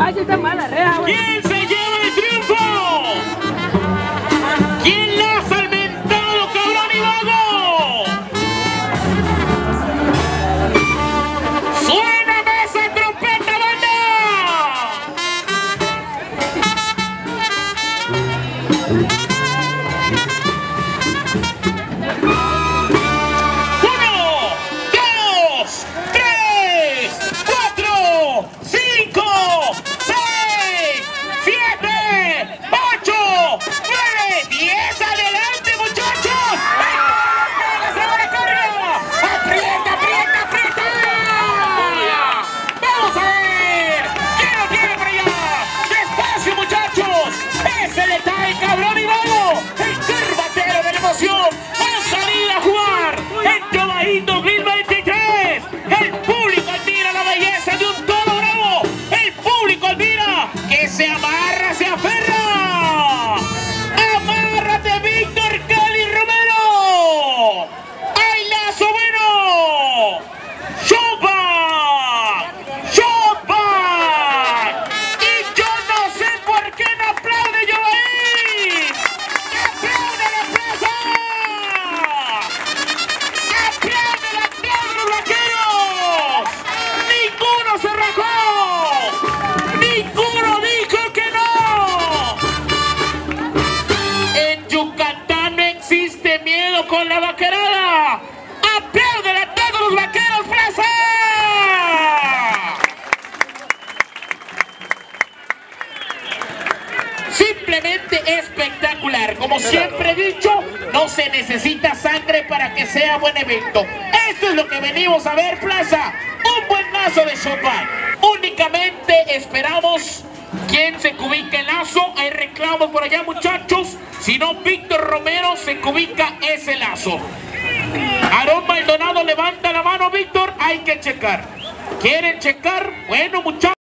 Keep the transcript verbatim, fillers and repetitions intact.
¿Quién se lleva el triunfo? ¿Quién lanza el mentado cabrón y vago? ¡Suéname esa trompeta, banda! Uno, dos, tres, cuatro, cinco, seis, siete, ocho, nueve, diez. ¡Adelante, muchachos! ¡Póngase ahora, corre! ¡Aprieta, aprieta, aprieta! ¡Vamos a ver! ¿Quién lo tiene por allá? ¡Despacio, muchachos! ¡Ese le cae cabrón y vago! ¡El curvatero de la emoción! ¡Ha salido a jugar en Yobaín dos mil veintitrés! ¡El público admira la belleza de un toro bravo! ¡El público admira que se amarra, se aferra! ¡Amárrate, Víctor Cali Romero! ¡Ay, lazo bueno! ¡Showback! ¡Showback! Y yo no sé por qué no aplaude Yobaín. ¡Aplaude la plaza! ¡Aplaude la plaza de los vaqueros! ¡Ninguno se rajó! ¡Ninguno dijo que no! En Yucatán no existe miedo con la vaquerada. ¡Aplauden a todos los vaqueros, plaza! Simplemente espectacular. Como siempre he dicho, no se necesita sangre para que sea buen evento. Esto es lo que venimos a ver, plaza. Un buen lazo de Showback. Únicamente esperamos quien se cubica el lazo. Hay reclamos por allá, muchachos. Si no, Víctor Romero se cubica ese lazo. Aarón Maldonado levanta la mano, Víctor. Hay que checar. ¿Quieren checar? Bueno, muchachos.